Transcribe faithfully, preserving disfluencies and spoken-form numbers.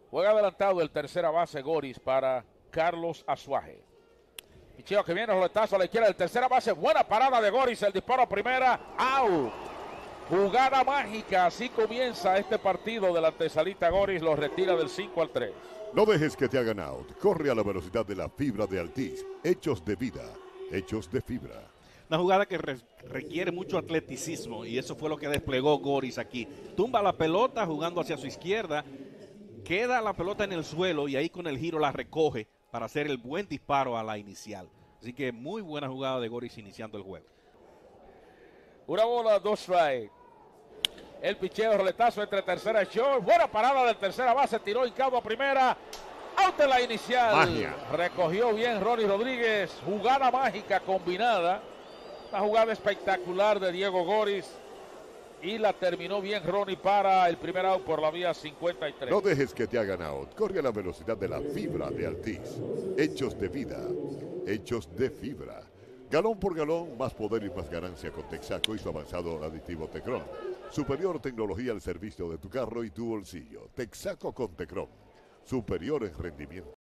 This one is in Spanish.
Juega adelantado el tercera base Goris para Carlos Azuaje. Picheo que viene, roletazo a la izquierda del tercera base. Buena parada de Goris, el disparo a primera. Out. Jugada mágica, así comienza este partido de la antesalita. Goris lo retira del cinco al tres. No dejes que te hagan out. Corre a la velocidad de la fibra de Altis. Hechos de vida, hechos de fibra. Una jugada que re requiere mucho atleticismo y eso fue lo que desplegó Goris aquí. Tumba la pelota jugando hacia su izquierda, queda la pelota en el suelo y ahí con el giro la recoge para hacer el buen disparo a la inicial. Así que muy buena jugada de Goris iniciando el juego. Una bola, dos strikes. El picheo, roletazo entre tercera y short. Buena parada del tercera base, tiró hincado a primera. Out en la inicial. Magia. Recogió bien Ronnie Rodríguez. Jugada mágica combinada. Una jugada espectacular de Diego Goris. Y la terminó bien Ronnie para el primer out por la vía cincuenta y tres. No dejes que te hagan out. Corre a la velocidad de la fibra de Altis. Hechos de vida, hechos de fibra. Galón por galón, más poder y más ganancia con Texaco y su avanzado aditivo Tecron. Superior tecnología al servicio de tu carro y tu bolsillo. Texaco con Tecron. Superior en rendimiento.